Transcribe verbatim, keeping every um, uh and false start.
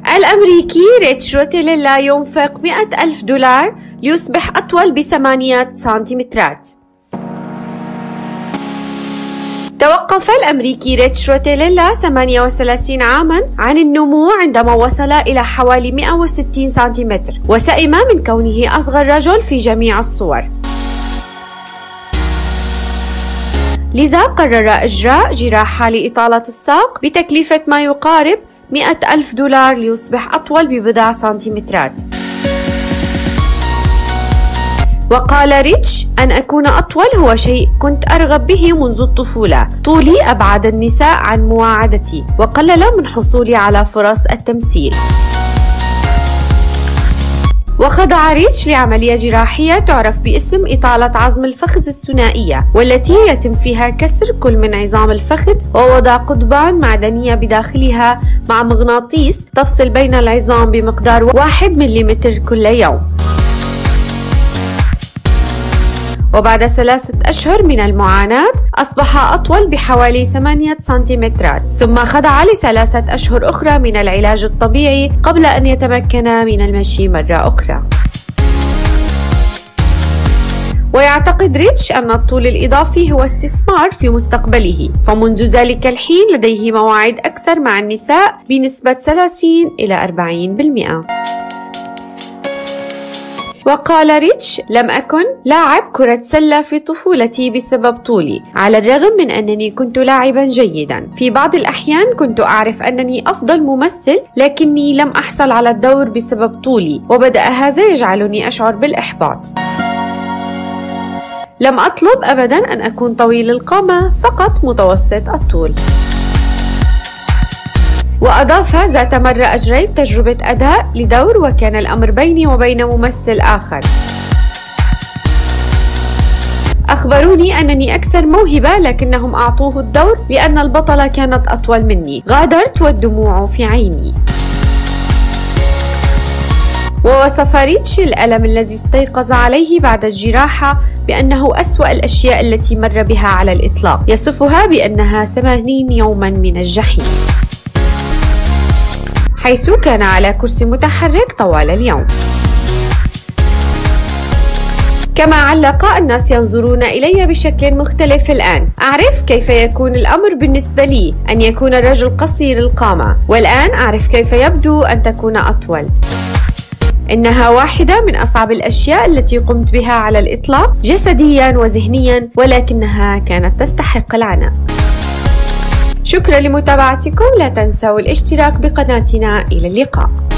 الأمريكي ريتش روتيليلا ينفق مئة ألف دولار ليصبح أطول بثمانية سنتيمترات. توقف الأمريكي ريتش روتيليلا ثمانية وثلاثين عاما عن النمو عندما وصل إلى حوالي مئة وستين سنتيمتر، وسئم من كونه أصغر رجل في جميع الصور. لذا قرر إجراء جراحة لإطالة الساق بتكلفة ما يقارب مئة ألف دولار ليصبح أطول ببضع سنتيمترات. وقال ريتش: أن أكون أطول هو شيء كنت أرغب به منذ الطفولة. طولي أبعد النساء عن مواعدتي وقلل من حصولي على فرص التمثيل. وخضع ريتش لعملية جراحية تعرف باسم إطالة عظم الفخذ الثنائية، والتي يتم فيها كسر كل من عظام الفخذ ووضع قضبان معدنية بداخلها مع مغناطيس تفصل بين العظام بمقدار واحد مليمتر كل يوم. وبعد ثلاثة أشهر من المعاناة أصبح أطول بحوالي ثمانية سنتيمترات، ثم خضع لثلاثة أشهر أخرى من العلاج الطبيعي قبل أن يتمكن من المشي مرة أخرى. ويعتقد ريتش أن الطول الإضافي هو استثمار في مستقبله، فمنذ ذلك الحين لديه مواعيد أكثر مع النساء بنسبة ثلاثين إلى أربعين بالمئة. وقال ريتش: لم أكن لاعب كرة سلة في طفولتي بسبب طولي، على الرغم من أنني كنت لاعبا جيدا. في بعض الأحيان كنت أعرف أنني أفضل ممثل، لكني لم أحصل على الدور بسبب طولي، وبدأ هذا يجعلني أشعر بالإحباط. لم أطلب أبدا أن أكون طويل القامة، فقط متوسط الطول. وأضاف: ذات مرة أجريت تجربة أداء لدور، وكان الأمر بيني وبين ممثل آخر. أخبروني أنني أكثر موهبة، لكنهم أعطوه الدور لأن البطلة كانت أطول مني. غادرت والدموع في عيني. ووصف ريتش الألم الذي استيقظ عليه بعد الجراحة بأنه أسوأ الأشياء التي مر بها على الإطلاق، يصفها بأنها ثمانين يوما من الجحيم، حيث كان على كرسي متحرك طوال اليوم. كما علق: الناس ينظرون إلي بشكل مختلف الآن. أعرف كيف يكون الأمر بالنسبة لي أن يكون الرجل قصير القامة، والآن أعرف كيف يبدو أن تكون أطول. إنها واحدة من أصعب الأشياء التي قمت بها على الإطلاق جسديا وذهنيا، ولكنها كانت تستحق العناء. شكرا لمتابعتكم، لا تنسوا الاشتراك بقناتنا. إلى اللقاء.